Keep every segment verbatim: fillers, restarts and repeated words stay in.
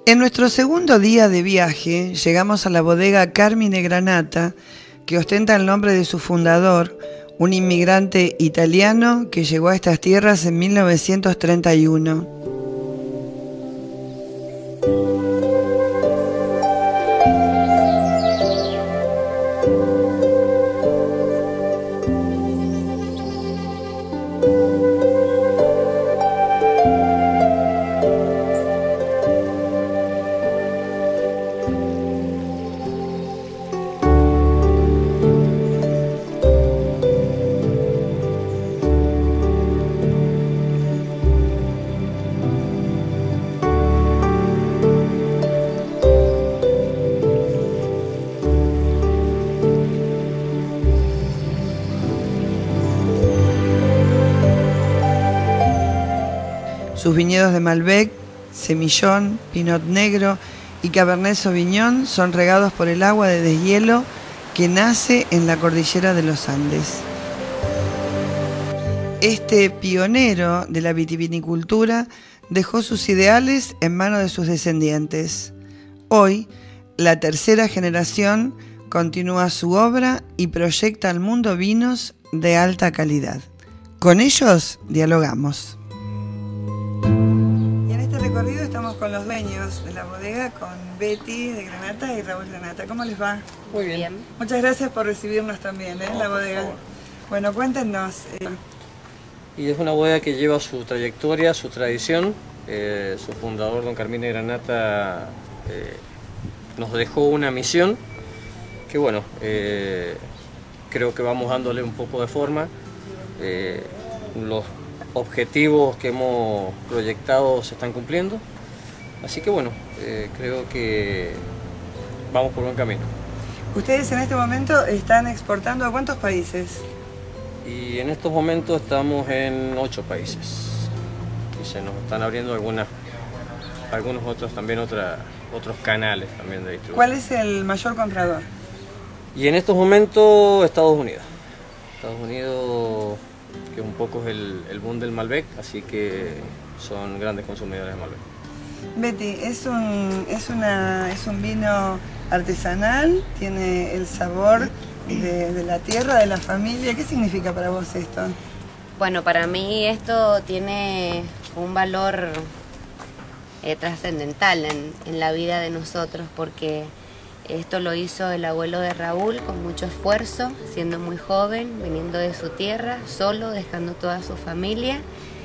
En nuestro segundo día de viaje llegamos a la bodega Carmine Granata, que ostenta el nombre de su fundador, un inmigrante italiano que llegó a estas tierras en mil novecientos treinta y uno. Sus viñedos de Malbec, Semillón, Pinot Negro y Cabernet Sauvignon son regados por el agua de deshielo que nace en la cordillera de los Andes. Este pionero de la vitivinicultura dejó sus ideales en manos de sus descendientes. Hoy, la tercera generación continúa su obra y proyecta al mundo vinos de alta calidad. Con ellos dialogamos. Y en este recorrido estamos con los dueños de la bodega, con Betty de Granata y Raúl Granata. ¿Cómo les va? Muy bien. Muchas gracias por recibirnos también, ¿eh? En la bodega. Bueno, cuéntenos. Eh... Y es una bodega que lleva su trayectoria, su tradición. Eh, su fundador, don Carmine Granata, eh, nos dejó una misión que, bueno, eh, creo que vamos dándole un poco de forma. Eh, los objetivos que hemos proyectado se están cumpliendo, así que bueno, eh, creo que vamos por buen camino. Ustedes en este momento están exportando ¿a cuántos países? Y en estos momentos estamos en ocho países y se nos están abriendo algunas, algunos otros también otra, otros canales también de distribución. ¿Cuál es el mayor comprador? Y en estos momentos Estados Unidos. Estados Unidos, que un poco es el, el boom del Malbec, así que son grandes consumidores de Malbec. Betty, es un, es una, es un vino artesanal, tiene el sabor de, de la tierra, de la familia. ¿Qué significa para vos esto? Bueno, para mí esto tiene un valor eh, trascendental en, en la vida de nosotros, porque esto lo hizo el abuelo de Raúl con mucho esfuerzo, siendo muy joven, viniendo de su tierra, solo, dejando toda su familia.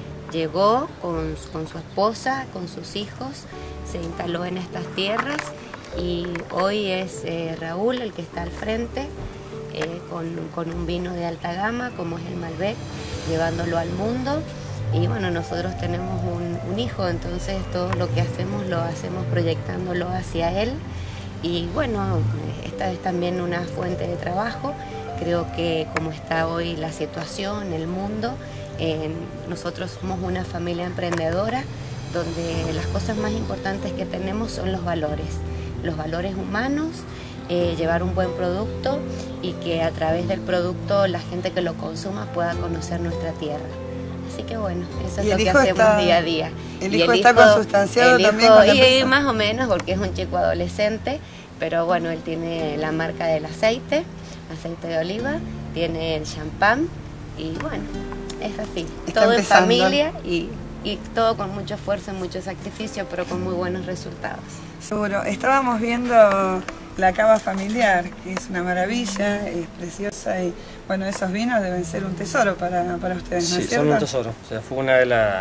Llegó con, con su esposa, con sus hijos, se instaló en estas tierras y hoy es eh, Raúl el que está al frente eh, con, con un vino de alta gama como es el Malbec, llevándolo al mundo. Y bueno, nosotros tenemos un, un hijo, entonces todo lo que hacemos lo hacemos proyectándolo hacia él. Y bueno, esta es también una fuente de trabajo. Creo que como está hoy la situación, el mundo, eh, nosotros somos una familia emprendedora donde las cosas más importantes que tenemos son los valores, los valores humanos, eh, llevar un buen producto y que a través del producto la gente que lo consuma pueda conocer nuestra tierra. Así que bueno, eso es lo que hacemos está, día a día. ¿El hijo está consustanciado el hijo, también con la y, y más o menos, porque es un chico adolescente, pero bueno, él tiene la marca del aceite, aceite de oliva, tiene el champán y bueno, es así. Está todo empezando. En familia y, y todo con mucho esfuerzo y mucho sacrificio, pero con muy buenos resultados. Seguro. Estábamos viendo la cava familiar, que es una maravilla, es preciosa y bueno, esos vinos deben ser un tesoro para, para ustedes, ¿no Sí, es cierto? son un tesoro. O sea, fue una de las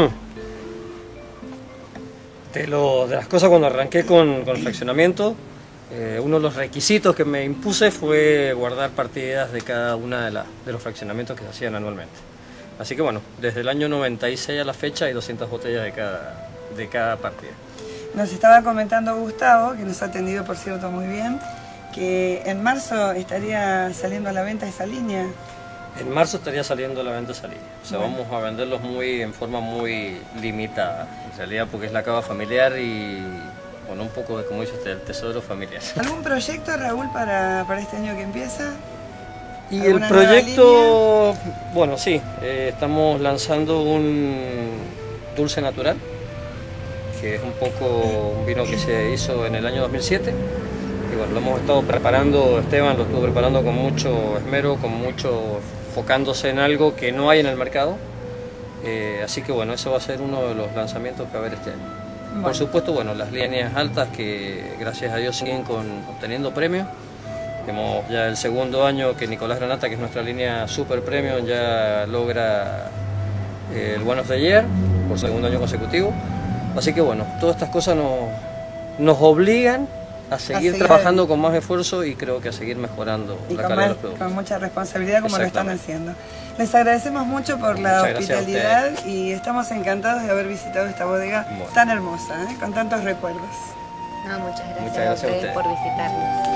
de, lo, de las cosas cuando arranqué con, con el fraccionamiento. Eh, uno de los requisitos que me impuse fue guardar partidas de cada una de, la, de los fraccionamientos que se hacían anualmente. Así que bueno, desde el año noventa y seis a la fecha hay doscientas botellas de cada, de cada partida. Nos estaba comentando Gustavo, que nos ha atendido por cierto muy bien, que en marzo estaría saliendo a la venta esa línea. En marzo estaría saliendo a la venta esa línea. O sea, bueno, vamos a venderlos muy en forma muy limitada, en realidad porque es la cava familiar y con un poco de, como dice usted, el tesoro familiar. ¿Algún proyecto, Raúl, para, para este año que empieza? Y el proyecto, bueno, sí, eh, estamos lanzando un dulce natural que es un poco un vino que se hizo en el año dos mil siete. Y bueno, lo hemos estado preparando, Esteban lo estuvo preparando con mucho esmero, con mucho enfocándose en algo que no hay en el mercado. Eh, así que bueno, eso va a ser uno de los lanzamientos que va a haber este año. Bueno. Por supuesto, bueno, las líneas altas que gracias a Dios siguen con, obteniendo premios. Tenemos ya el segundo año que Nicolás Granata, que es nuestra línea super premium, ya logra eh, el One of the Year por segundo año consecutivo. Así que bueno, todas estas cosas nos, nos obligan a seguir, a seguir trabajando con más esfuerzo y creo que a seguir mejorando y la calidad más, de los productos. Con mucha responsabilidad como lo están haciendo. Les agradecemos mucho por la muchas hospitalidad y estamos encantados de haber visitado esta bodega bueno. tan hermosa, ¿eh? con tantos recuerdos. No, muchas gracias, muchas gracias a, ustedes a ustedes por visitarnos.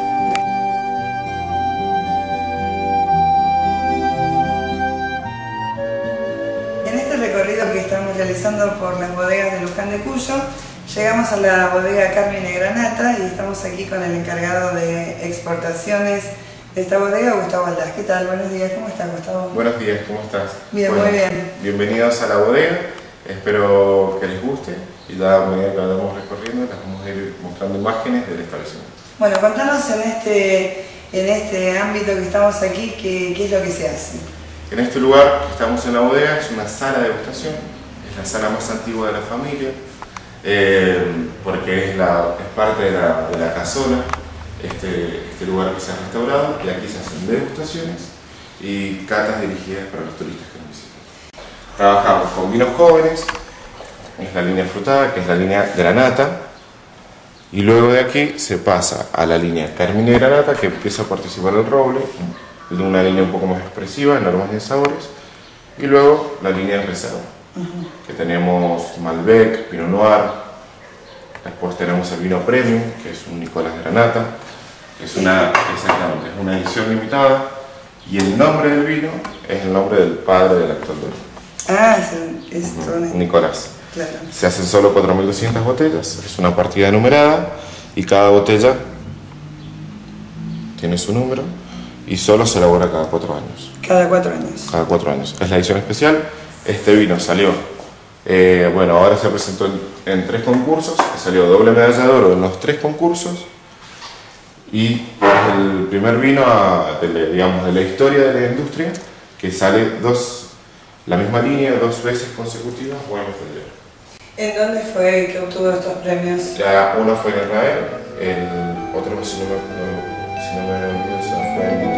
En este recorrido que estamos realizando por las bodegas de Luján de Cuyo, llegamos a la bodega Carmine Granata y estamos aquí con el encargado de exportaciones de esta bodega, Gustavo Aldaz. ¿Qué tal? Buenos días, ¿cómo estás, Gustavo? Buenos días, ¿cómo estás? Bien, bueno, muy bien. Bienvenidos a la bodega, espero que les guste y ya a medida que vayamos recorriendo les vamos a ir mostrando imágenes del establecimiento. Bueno, contanos en este, en este ámbito que estamos aquí, ¿qué, qué es lo que se hace? En este lugar que estamos en la bodega es una sala de degustación, es la sala más antigua de la familia, eh, porque es, la, es parte de la, de la casola, este, este lugar que se ha restaurado, y aquí se hacen degustaciones y catas dirigidas para los turistas que nos visitan. Trabajamos con vinos jóvenes, es la línea frutada, que es la línea Granata, y luego de aquí se pasa a la línea Carmine Granata, que empieza a participar el roble, de una línea un poco más expresiva en aromas y en sabores, y luego la línea de reserva, uh-huh. que tenemos Malbec, Pinot Noir, después tenemos el vino Premium, que es un Nicolás Granata, que es una, exactamente, es una edición limitada, y el nombre del vino es el nombre del padre del actual dueño. Ah, es, es uh-huh. Nicolás. Claro. Se hacen solo cuatro mil doscientas botellas, es una partida numerada, y cada botella tiene su número, y solo se elabora cada cuatro años. Cada cuatro años. Cada cuatro años. Es la edición especial. Este vino salió, eh, bueno, ahora se presentó en, en tres concursos, salió doble medalla de oro en los tres concursos, y es el primer vino, a, de, digamos, de la historia de la industria que sale dos, la misma línea dos veces consecutivas, bueno, ¿En dónde fue que obtuvo estos premios? Ya, uno fue en Israel, el otro, si no me, no, si no me olvido, fue en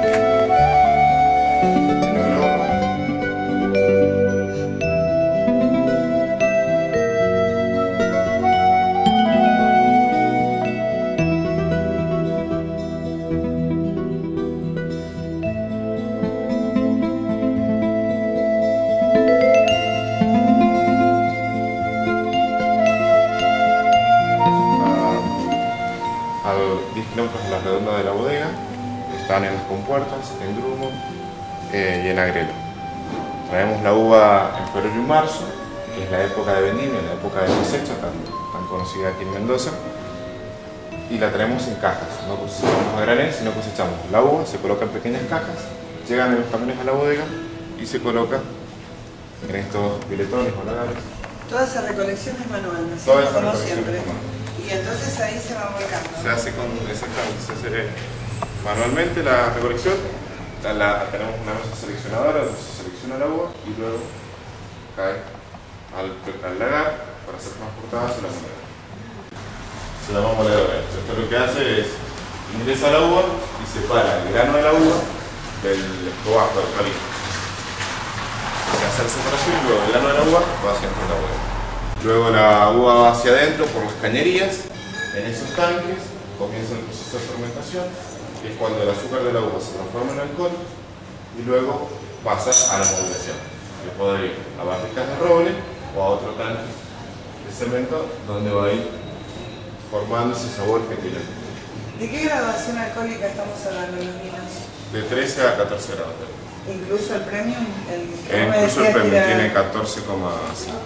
en la redonda de la bodega, están en las compuertas, en Drummond eh, y en Agrelo. Traemos la uva en febrero y marzo, que es la época de vendimia, la época de cosecha, tan, tan conocida aquí en Mendoza, y la traemos en cajas, no cosechamos a granel, sino cosechamos la uva, se coloca en pequeñas cajas, llegan en los camiones a la bodega y se coloca en estos biletones o lagares. Toda esa recolección es manual, ¿no? Toda esa como recolección siempre. es manual. Y entonces ahí se va volcando. Se hace con, exactamente, se hace manualmente la recolección, la, la, tenemos una mesa seleccionadora donde se selecciona la uva y luego cae al, al lagar para ser transportada hacia la moneda. Se llama moledora. Esto lo que hace es ingresa la uva y separa el grano de la uva del escobajo, del calibre. Se hace la separación y luego el grano de la uva va hacia dentro de la bodega. Luego la uva va hacia adentro por las cañerías, en esos tanques comienza el proceso de fermentación, que es cuando el azúcar de la uva se transforma en alcohol y luego pasa a la modulación, que puede ir a barricas de roble o a otro tanque de cemento donde va a ir formando ese sabor que tiene. ¿De qué graduación alcohólica estamos hablando en los vinos? De trece a catorce grados. ¿Incluso el premium? El, eh, incluso el premium tiene catorce coma cinco.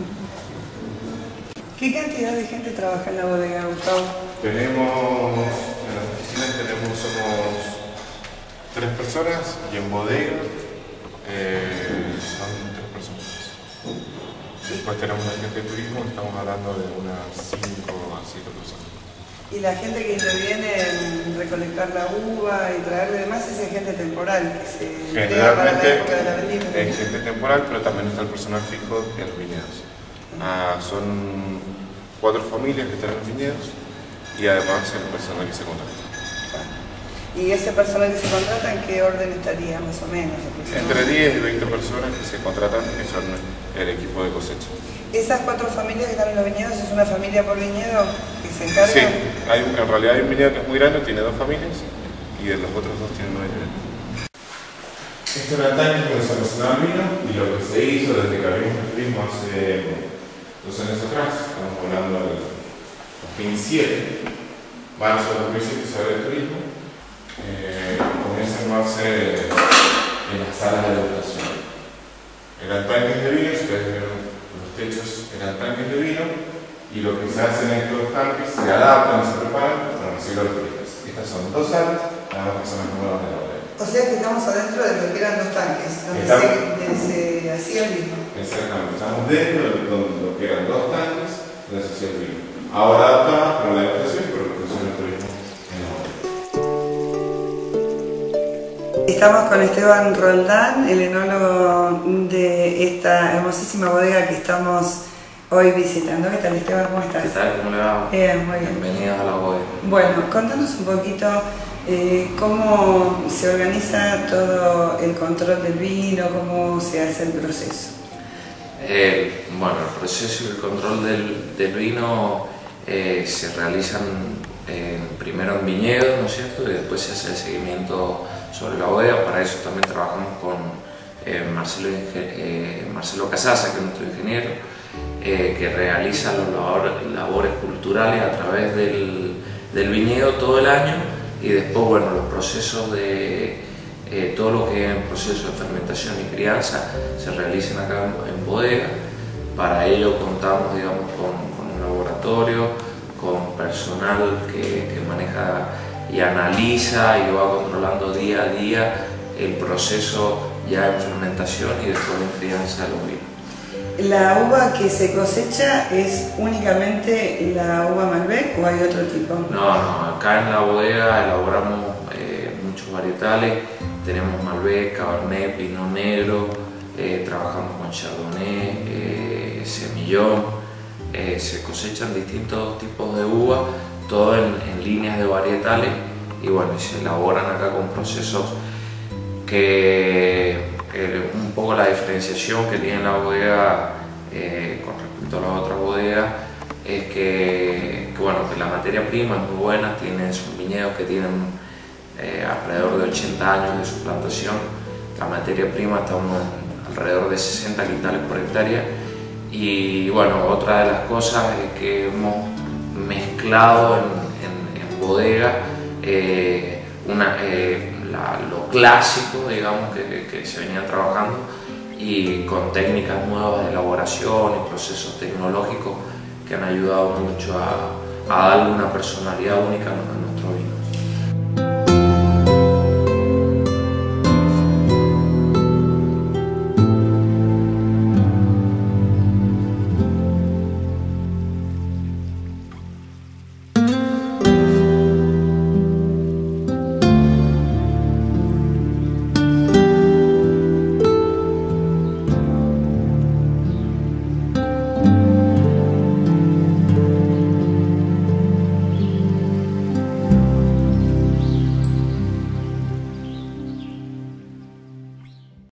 ¿Qué cantidad de gente trabaja en la bodega, Gustavo? Tenemos, en las oficinas tenemos, somos tres personas y en bodega eh, son tres personas. Después tenemos la gente de turismo, estamos hablando de unas cinco a siete personas. Y la gente que interviene en recolectar la uva y traerle demás es gente temporal, que se entrega para la época de la vendimia. Es gente temporal, pero también está el personal fijo en los viñedos. Ah, son cuatro familias que están en los viñedos y además el personal que se contrata. ¿Y ese personal que se contrata en qué orden estaría más o menos? Entre diez y veinte personas que se contratan, que son el equipo de cosecha. ¿Esas cuatro familias que están en los viñedos es una familia por viñedo que se encarga? Sí, hay, en realidad hay un viñedo que es muy grande, tiene dos familias y de los otros dos tienen nueve viñedos. Este era el tanque donde se almacenaba el vino y lo que se hizo desde que abrimos el turismo hace dos años atrás, estamos hablando del dos mil siete, marzo de dos mil siete se abre el turismo. Eh, comienza a armarse en las salas de degustación. Eran tanques de vino, ustedes vieron los techos, eran tanques de vino y lo que se hace en estos tanques se adaptan y se preparan para recibir a los turistas. Estas son dos salas, nada más que son las nuevas de la bodega. O sea que estamos adentro de lo que eran dos tanques, donde Estamos, se, se hacía el vino. Exactamente, estamos dentro de lo que eran dos tanques donde se hacía el vino. Ahora adaptada para la degustación y para la producción del turismo en la bodega. Estamos con Esteban Roldán, el enólogo de esta hermosísima bodega que estamos hoy visitando. ¿Qué tal, Esteban? ¿Cómo estás? ¿Qué tal? ¿Cómo le va? Bien, muy bien. Bienvenidos a la bodega. Bueno, contanos un poquito eh, cómo se organiza todo el control del vino, cómo se hace el proceso. Eh, bueno, el proceso y el control del, del vino eh, se realizan eh, primero en viñedos, ¿no es cierto? Y después se hace el seguimiento sobre la bodega. Para eso también trabajamos con eh, Marcelo, eh, Marcelo Casasa, que es nuestro ingeniero, eh, que realiza las labor, labores culturales a través del, del viñedo todo el año y después, bueno, los procesos de eh, todo lo que es el proceso de fermentación y crianza se realizan acá en, en bodega. Para ello contamos, digamos, con, con un laboratorio, con personal que, que maneja y analiza y lo va controlando día a día el proceso ya en fermentación y después en crianza de los vinos. ¿La uva que se cosecha es únicamente la uva Malbec o hay otro tipo? No, no, acá en la bodega elaboramos eh, muchos varietales, tenemos Malbec, Cabernet, Pinot Negro, eh, trabajamos con Chardonnay, eh, Semillón, eh, se cosechan distintos tipos de uva, todo en, en líneas de varietales y bueno, y se elaboran acá con procesos que eh, un poco la diferenciación que tiene la bodega eh, con respecto a las otras bodegas es que, que, bueno, que la materia prima es muy buena, tiene, son viñedos que tienen eh, alrededor de ochenta años de su plantación, la materia prima está unos, alrededor de sesenta quintales por hectárea y bueno, otra de las cosas es que hemos mezclado en, en, en bodega eh, una, eh, la, lo clásico, digamos, que, que se venía trabajando y con técnicas nuevas de elaboración y procesos tecnológicos que han ayudado mucho a, a darle una personalidad única a